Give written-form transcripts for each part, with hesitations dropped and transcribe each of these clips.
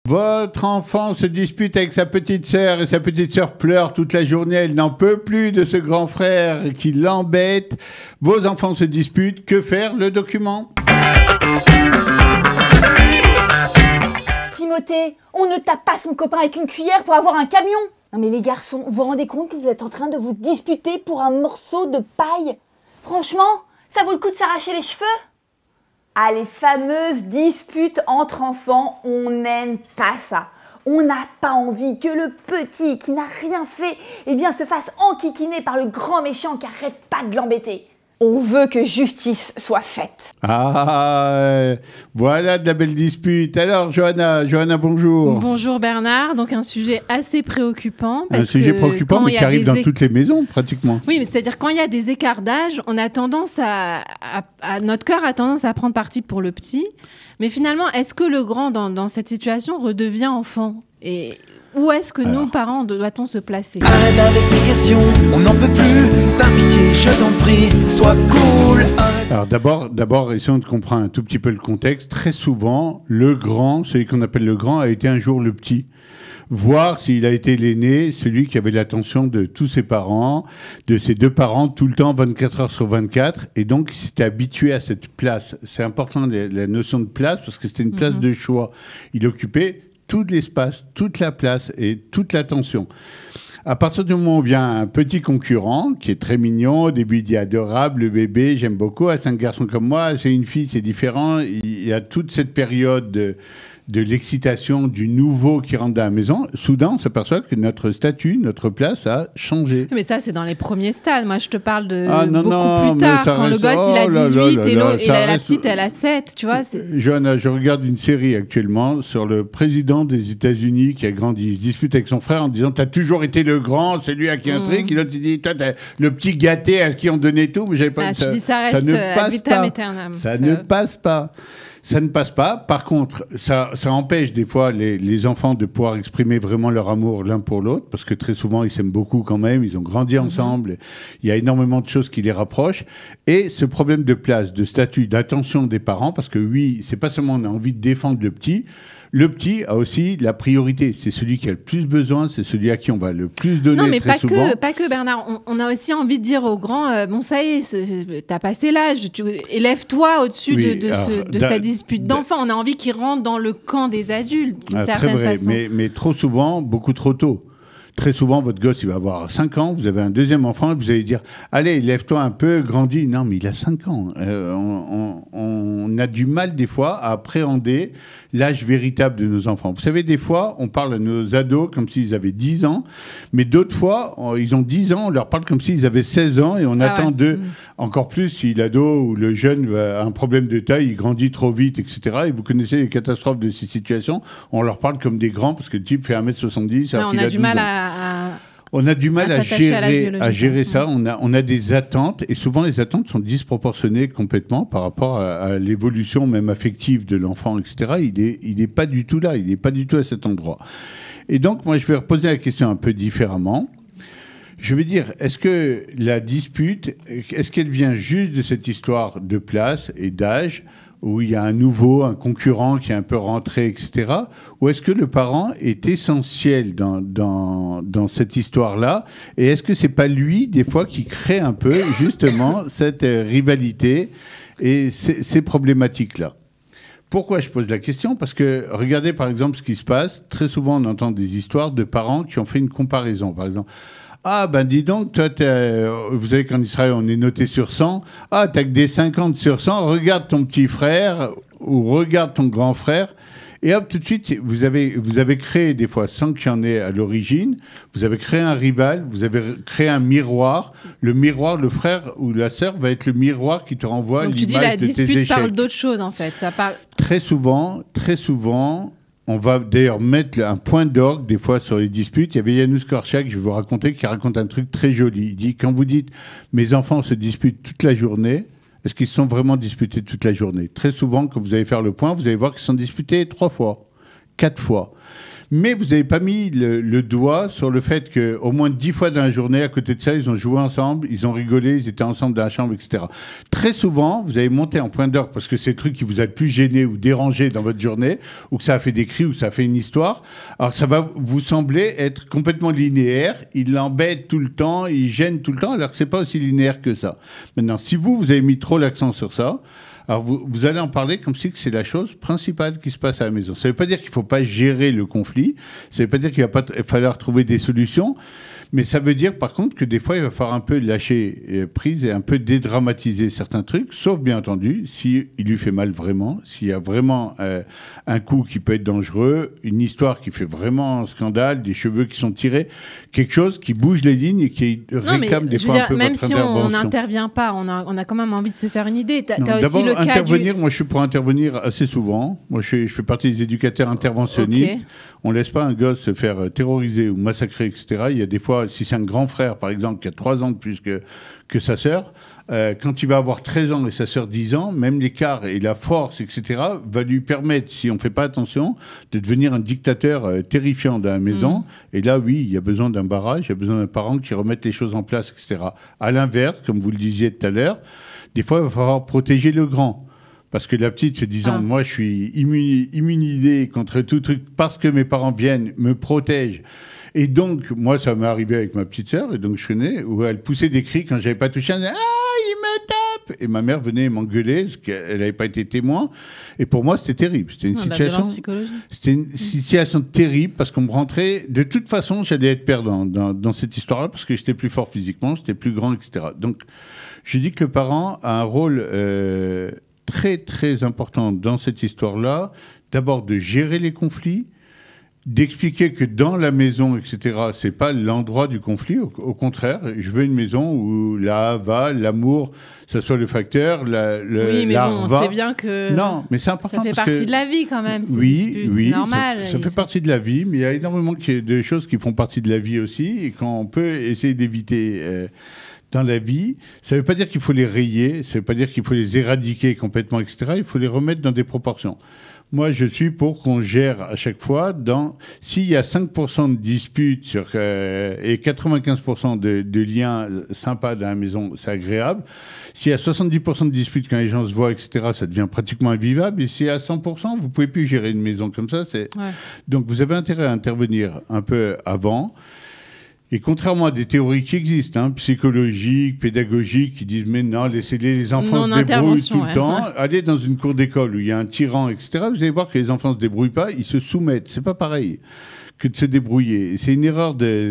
Votre enfant se dispute avec sa petite sœur et sa petite sœur pleure toute la journée. Elle n'en peut plus de ce grand frère qui l'embête. Vos enfants se disputent. Que faire? Le document. Timothée, on ne tape pas son copain avec une cuillère pour avoir un camion. Non mais les garçons, vous vous rendez compte que vous êtes en train de vous disputer pour un morceau de paille? Franchement, ça vaut le coup de s'arracher les cheveux? Ah, les fameuses disputes entre enfants, on n'aime pas ça. On n'a pas envie que le petit qui n'a rien fait, se fasse enquiquiner par le grand méchant qui arrête pas de l'embêter. On veut que justice soit faite. Ah, voilà de la belle dispute. Alors, Johanna, bonjour. Bonjour Bernard. Donc, un sujet assez préoccupant. Un sujet préoccupant, mais qui arrive dans toutes les maisons, pratiquement. Oui, mais c'est-à-dire quand il y a des écarts d'âge, on a tendance notre cœur a tendance à prendre parti pour le petit. Mais finalement, est-ce que le grand, dans cette situation, redevient enfant? Et où est-ce que nous, parents, doit-on se placer? Arrête avec tes questions, on n'en peut plus. Par pitié, je t'en prie, sois cool. Alors d'abord, essayons de comprendre un tout petit peu le contexte. Très souvent, le grand, celui qu'on appelle le grand, a été un jour le petit. Voir s'il a été l'aîné, celui qui avait l'attention de tous ses parents, de ses deux parents, tout le temps, 24 heures sur 24. Et donc, il s'était habitué à cette place. C'est important, la notion de place, parce que c'était une place de choix. Il occupait tout l'espace, toute la place et toute l'attention. À partir du moment où vient un petit concurrent qui est très mignon, au début il dit adorable, le bébé, j'aime beaucoup, c'est un garçon comme moi, c'est une fille, c'est différent. Il y a toute cette période de l'excitation du nouveau qui rentre dans la maison. Soudain, on s'aperçoit que notre statut, notre place a changé. Mais ça, c'est dans les premiers stades. Moi, je te parle de beaucoup plus tard, quand le gosse, il a 18 et la petite, elle a 7, tu vois. Johanna, je regarde une série actuellement sur le président des États-Unis qui a grandi. Il se dispute avec son frère en disant « T'as toujours été le grand, c'est lui à qui intrigue. » Et l'autre, il dit « Toi, t'as le petit gâté à qui on donnait tout. » Mais j'avais pas tu dis ça reste ad vitam aeternam. Ça ne passe pas. Ça ne passe pas. Par contre, ça empêche des fois les enfants de pouvoir exprimer vraiment leur amour l'un pour l'autre, parce que très souvent, ils s'aiment beaucoup quand même, ils ont grandi ensemble, il y a énormément de choses qui les rapprochent. Et ce problème de place, de statut, d'attention des parents, parce que oui, c'est pas seulement on a envie de défendre le petit a aussi la priorité. C'est celui qui a le plus besoin, c'est celui à qui on va le plus donner. Non, mais très souvent. pas que Bernard. On a aussi envie de dire aux grands, bon, ça y est, t'as passé l'âge, élève-toi au-dessus de sa dispute d'enfant. On a envie qu'ils rentrent dans le camp des adultes, d'une certaine façon. Mais trop souvent, beaucoup trop tôt. Très souvent, votre gosse, il va avoir 5 ans, vous avez un deuxième enfant, et vous allez dire « Allez, lève-toi un peu, grandis ». Non, mais il a 5 ans. On a du mal, des fois, à appréhender l'âge véritable de nos enfants. Vous savez, des fois, on parle à nos ados comme s'ils avaient 10 ans, mais d'autres fois, ils ont 10 ans, on leur parle comme s'ils avaient 16 ans, et on attend d'eux. Encore plus si l'ado ou le jeune a un problème de taille, il grandit trop vite, etc. Et vous connaissez les catastrophes de ces situations, on leur parle comme des grands, parce que le type fait 1m70, alors qu'il a 12 ans. On a du mal à gérer ça. On a des attentes, et souvent les attentes sont disproportionnées complètement par rapport à l'évolution même affective de l'enfant, etc. Il n'est pas du tout là, il n'est pas du tout à cet endroit. Et donc, moi, je vais reposer la question un peu différemment. Je veux dire, est-ce que la dispute, est-ce qu'elle vient juste de cette histoire de place et d'âge, où il y a un concurrent qui est un peu rentré, etc. Ou est-ce que le parent est essentiel dans cette histoire-là? Et est-ce que c'est pas lui, des fois, qui crée un peu, justement, cette rivalité et ces problématiques-là? Pourquoi je pose la question? Parce que, regardez, par exemple, ce qui se passe. Très souvent, on entend des histoires de parents qui ont fait une comparaison. Par exemple, ah, ben dis donc, toi, vous savez qu'en Israël, on est noté sur 100. Ah, t'as que des 50 sur 100. Regarde ton petit frère ou regarde ton grand frère. Et hop, tout de suite, vous avez créé, des fois, sans qu'il y en ait à l'origine, vous avez créé un rival, vous avez créé un miroir. Le miroir, le frère ou la sœur va être le miroir qui te renvoie l'image de tes échecs. Donc tu dis la dispute parle d'autre chose, en fait. Ça parle... Très souvent, on va d'ailleurs mettre un point d'orgue des fois sur les disputes. Il y avait Janusz Korczak, je vais vous raconter, qui raconte un truc très joli. Il dit, quand vous dites « mes enfants se disputent toute la journée », est-ce qu'ils se sont vraiment disputés toute la journée? Très souvent, quand vous allez faire le point, vous allez voir qu'ils se sont disputés 3 fois, 4 fois. Mais vous n'avez pas mis le doigt sur le fait qu'au moins 10 fois dans la journée, à côté de ça, ils ont joué ensemble, ils ont rigolé, ils étaient ensemble dans la chambre, etc. Très souvent, vous avez monté en point d'orgue parce que c'est le truc qui vous a le plus gêné ou dérangé dans votre journée, ou que ça a fait des cris, ou que ça a fait une histoire. Alors ça va vous sembler être complètement linéaire, il l'embête tout le temps, il gêne tout le temps, alors que c'est pas aussi linéaire que ça. Maintenant, si vous avez mis trop l'accent sur ça, alors vous allez en parler comme si c'est la chose principale qui se passe à la maison. Ça ne veut pas dire qu'il ne faut pas gérer le conflit, ça ne veut pas dire qu'il va pas falloir trouver des solutions, mais ça veut dire par contre que des fois il va falloir un peu lâcher prise et un peu dédramatiser certains trucs, sauf bien entendu si il lui fait mal vraiment, s'il y a vraiment un coup qui peut être dangereux, une histoire qui fait vraiment scandale, des cheveux qui sont tirés, quelque chose qui bouge les lignes et qui réclame des fois un peu même votre si intervention. on n'intervient pas, on a quand même envie de se faire une idée. T'as aussi D'abord, le cas intervenir, moi je suis pour intervenir assez souvent. Moi je fais partie des éducateurs interventionnistes. Okay. On ne laisse pas un gosse se faire terroriser ou massacrer, etc. Il y a des fois, si c'est un grand frère par exemple qui a 3 ans de plus que sa sœur, quand il va avoir 13 ans et sa sœur 10 ans, même l'écart et la force, etc., va lui permettre, si on ne fait pas attention, de devenir un dictateur terrifiant dans la maison. Et là, oui, il y a besoin d'un barrage, il y a besoin d'un parent qui remette les choses en place, etc. À l'inverse, comme vous le disiez tout à l'heure, des fois, il va falloir protéger le grand. Parce que la petite se disant, moi, je suis immunisée contre tout truc parce que mes parents viennent, me protègent. Et donc, moi, ça m'est arrivé avec ma petite sœur, et donc je connais, où elle poussait des cris quand j'avais pas touché. Elle disait, il me tape! Et ma mère venait m'engueuler, parce qu'elle n'avait pas été témoin. Et pour moi, c'était terrible. C'était une situation. C'était une situation terrible, parce qu'on me rentrait. De toute façon, j'allais être perdant dans cette histoire-là, parce que j'étais plus fort physiquement, j'étais plus grand, etc. Donc, je dis que le parent a un rôle très, très important dans cette histoire-là. D'abord, de gérer les conflits, d'expliquer que dans la maison, etc., c'est pas l'endroit du conflit. Au contraire, je veux une maison où l'amour, ça soit le facteur, oui, mais bon, on sait bien que non, mais c'est important. Ça fait partie de la vie quand même. Oui, c'est normal. Ça fait partie de la vie, mais il y a énormément de choses qui font partie de la vie aussi, et qu'on peut essayer d'éviter dans la vie, ça ne veut pas dire qu'il faut les rayer, ça ne veut pas dire qu'il faut les éradiquer complètement, etc. Il faut les remettre dans des proportions. Moi, je suis pour qu'on gère à chaque fois s'il y a 5% de disputes et 95% de liens sympas dans la maison, c'est agréable. S'il y a 70% de disputes quand les gens se voient, etc., ça devient pratiquement invivable. Et s'il y a 100%, vous ne pouvez plus gérer une maison comme ça. Donc, vous avez intérêt à intervenir un peu avant. Et contrairement à des théories qui existent, psychologiques, pédagogiques, qui disent « mais non, laissez les enfants se débrouiller tout le temps », allez dans une cour d'école où il y a un tyran, etc., vous allez voir que les enfants ne se débrouillent pas, ils se soumettent. C'est pas pareil que de se débrouiller. C'est une erreur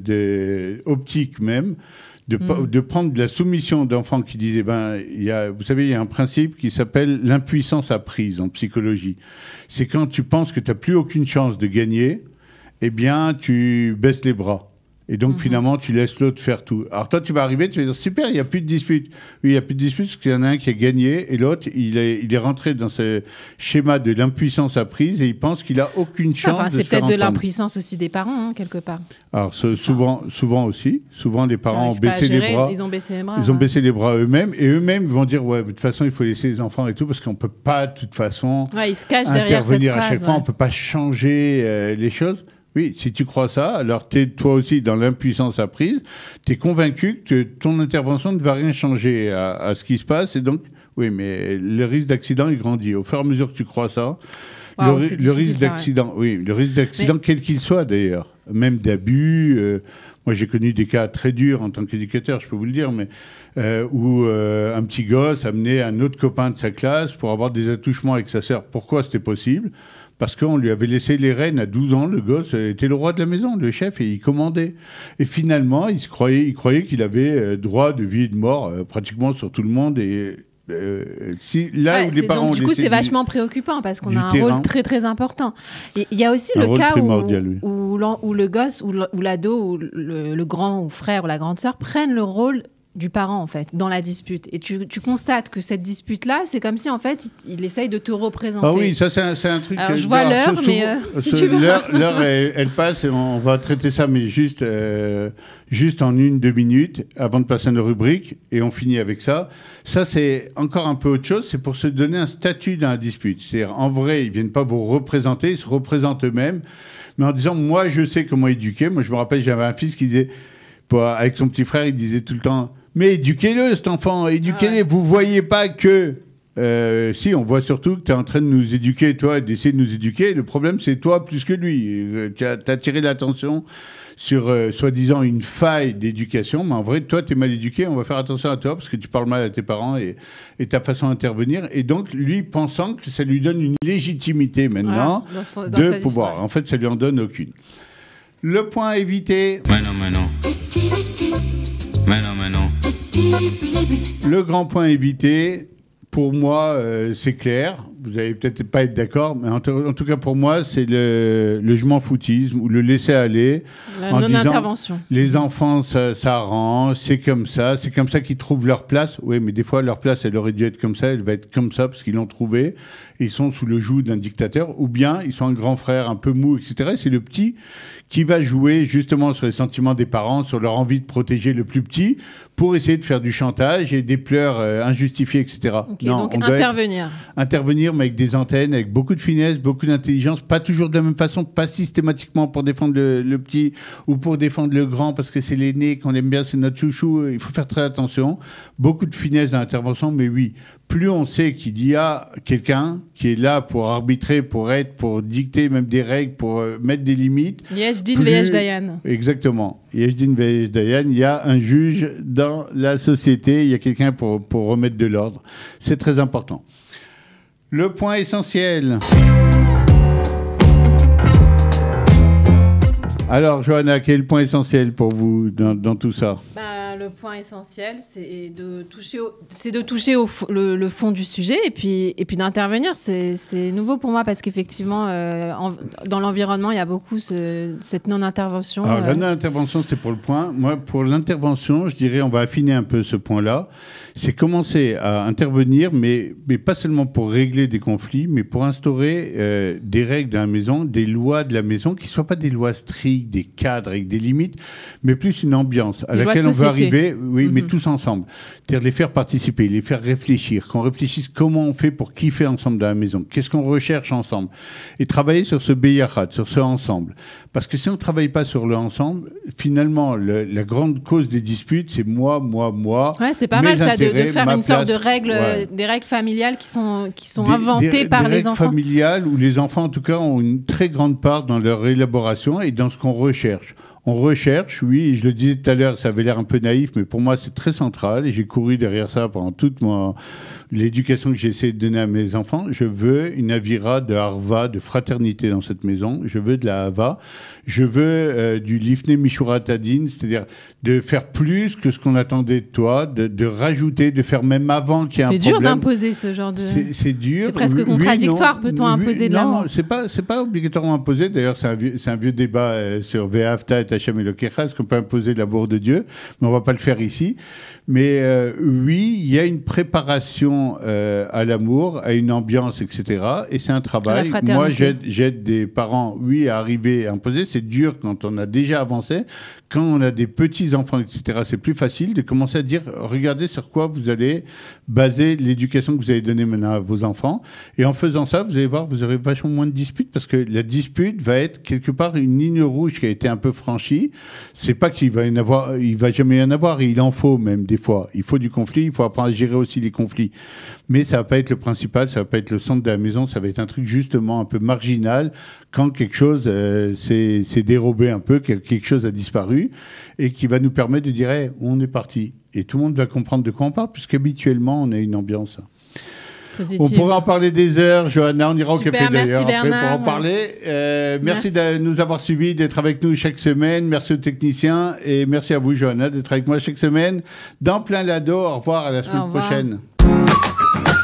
optique même, de prendre de la soumission d'enfants qui disent vous savez, il y a un principe qui s'appelle l'impuissance apprise en psychologie. C'est quand tu penses que tu n'as plus aucune chance de gagner, eh bien, tu baisses les bras. Et donc, finalement, tu laisses l'autre faire tout. Alors, toi, tu vas arriver, tu vas dire, super, il n'y a plus de dispute. Oui, il n'y a plus de dispute parce qu'il y en a un qui a gagné et l'autre, il est rentré dans ce schéma de l'impuissance apprise et il pense qu'il n'a aucune chance de se faire entendre. C'est peut-être de l'impuissance aussi des parents, quelque part. Alors, souvent aussi. Souvent, les parents ont baissé les bras. Ils ont baissé les bras. Ils ont baissé les bras eux-mêmes. Et eux-mêmes vont dire, ouais, de toute façon, il faut laisser les enfants et tout parce qu'on ne peut pas, de toute façon, ils se cachent derrière cette phrase, à chaque fois. On ne peut pas changer les choses. Oui, si tu crois ça, alors tu es toi aussi dans l'impuissance apprise, tu es convaincu que ton intervention ne va rien changer à ce qui se passe, et donc, oui, mais le risque d'accident, il grandit. Au fur et à mesure que tu crois ça, le risque d'accident, quel qu'il soit d'ailleurs, même d'abus, moi j'ai connu des cas très durs en tant qu'éducateur, je peux vous le dire, mais où un petit gosse amenait un autre copain de sa classe pour avoir des attouchements avec sa sœur. Pourquoi c'était possible ? Parce qu'on lui avait laissé les rênes à 12 ans, le gosse était le roi de la maison, le chef, et il commandait. Et finalement, il croyait qu'il avait droit de vie et de mort pratiquement sur tout le monde. Et où les parents donc, du coup, c'est vachement préoccupant parce qu'on a un rôle très très important. Il y a aussi le cas où le gosse, ou l'ado, ou le grand ou frère ou la grande sœur prennent le rôle du parent, en fait, dans la dispute. Et tu constates que cette dispute-là, c'est comme si, en fait, il essaye de te représenter. Ah oui, ça, c'est un truc... Alors, je vois l'heure, mais... si tu veux. L'heure, elle passe, et on va traiter ça, mais juste en 1-2 minutes, avant de passer à nos rubriques, et on finit avec ça. Ça, c'est encore un peu autre chose, c'est pour se donner un statut dans la dispute. C'est-à-dire, en vrai, ils ne viennent pas vous représenter, ils se représentent eux-mêmes, mais en disant, moi, je sais comment éduquer. Moi, je me rappelle, j'avais un fils qui disait, avec son petit frère, il disait tout le temps, mais éduquez-le, cet enfant, éduquez-le. Ouais. Vous voyez pas que... si, on voit surtout que tu es en train de nous éduquer, toi, d'essayer de nous éduquer. Le problème, c'est toi plus que lui. Tu as attiré l'attention sur, soi-disant, une faille d'éducation. Mais en vrai, toi, tu es mal éduqué. On va faire attention à toi parce que tu parles mal à tes parents et ta façon d'intervenir. Et donc, lui, pensant que ça lui donne une légitimité maintenant de pouvoir. En fait, ça lui en donne aucune. Le point à éviter... Maintenant. Le grand point à éviter... Pour moi, c'est clair. Vous allez peut-être pas être d'accord, mais en tout cas pour moi, c'est le je m'en foutisme ou le laisser aller. La non-intervention. Les enfants, ça arrange, c'est comme ça qu'ils trouvent leur place. Oui, mais des fois, leur place, elle aurait dû être comme ça, elle va être comme ça parce qu'ils l'ont trouvée. Et ils sont sous le joug d'un dictateur, ou bien ils sont un grand frère un peu mou, etc. Et c'est le petit qui va jouer justement sur les sentiments des parents, sur leur envie de protéger le plus petit, pour essayer de faire du chantage et des pleurs injustifiés, etc. Okay, non, donc intervenir, mais avec des antennes, avec beaucoup de finesse, beaucoup d'intelligence, pas toujours de la même façon, pas systématiquement pour défendre le petit ou pour défendre le grand, parce que c'est l'aîné, qu'on aime bien, c'est notre chouchou. Il faut faire très attention. Beaucoup de finesse dans l'intervention, mais oui, plus on sait qu'il y a quelqu'un qui est là pour arbitrer, pour dicter même des règles, pour mettre des limites. Yesh-din veyesh dayan. Exactement. Yesh-din veyesh dayan. Il y a un juge dans la société, il y a quelqu'un pour remettre de l'ordre. C'est très important. Le point essentiel. Alors, Johanna, quel est le point essentiel pour vous dans tout ça ? Le point essentiel, c'est de toucher le fond du sujet et puis d'intervenir. C'est nouveau pour moi parce qu'effectivement, dans l'environnement, il y a beaucoup cette non-intervention. Alors, la non-intervention, c'était pour le point. Moi, pour l'intervention, je dirais, on va affiner un peu ce point-là. C'est commencer à intervenir, mais pas seulement pour régler des conflits, mais pour instaurer des règles de la maison, des lois de la maison, qui ne soient pas des lois strictes, des cadres avec des limites, mais plus une ambiance à laquelle on veut arriver. Oui, mais tous ensemble. C'est-à-dire les faire participer, les faire réfléchir, qu'on réfléchisse comment on fait pour kiffer ensemble dans la maison, qu'est-ce qu'on recherche ensemble, et travailler sur ce beyachat, sur ce ensemble. Parce que si on ne travaille pas sur le ensemble, finalement, la grande cause des disputes, c'est moi. Ouais, c'est pas mal ça de faire une sorte de règles, des règles familiales qui sont inventées par les enfants. Des règles familiales où les enfants, en tout cas, ont une très grande part dans leur élaboration et dans ce qu'on recherche. On recherche, oui, je le disais tout à l'heure, ça avait l'air un peu naïf, mais pour moi, c'est très central. Et j'ai couru derrière ça pendant toute l'éducation que j'ai essayé de donner à mes enfants. Je veux une avira de harva, de fraternité dans cette maison. Je veux de la hava. Je veux du lifnei mishurat adin, c'est-à-dire de faire plus que ce qu'on attendait de toi, de rajouter, de faire même avant qu'il y ait un problème. C'est dur d'imposer ce genre de... C'est dur. C'est presque contradictoire, peut-on imposer de l'amour ? Non, c'est pas obligatoirement imposé. D'ailleurs, c'est un vieux débat sur Ve'afta et Hashem Elokecha, est-ce qu'on peut imposer de l'amour de Dieu ? Mais on va pas le faire ici. Mais oui, il y a une préparation à l'amour, à une ambiance, etc. Et c'est un travail. Moi, j'aide des parents, oui, à arriver à imposer. C'est dur quand on a déjà avancé. Quand on a des petits-enfants, etc., c'est plus facile de commencer à dire, regardez sur quoi vous allez baser l'éducation que vous allez donner maintenant à vos enfants. Et en faisant ça, vous allez voir, vous aurez vachement moins de disputes parce que la dispute va être quelque part une ligne rouge qui a été un peu franchie. C'est pas qu'il va jamais y en avoir, et il en faut même des fois. Il faut du conflit, il faut apprendre à gérer aussi les conflits. Mais ça va pas être le principal, ça va pas être le centre de la maison, ça va être un truc justement un peu marginal quand quelque chose s'est dérobé un peu, quelque chose a disparu et qui va nous permettre de dire hey, on est parti. Et tout le monde va comprendre de quoi on parle puisqu'habituellement on a une ambiance. Positive. On pourrait en parler des heures, Johanna, on ira au café d'ailleurs après pour en parler. Merci de nous avoir suivis, d'être avec nous chaque semaine. Merci aux techniciens et merci à vous, Johanna, d'être avec moi chaque semaine dans Plein Lado. Au revoir, à la semaine prochaine.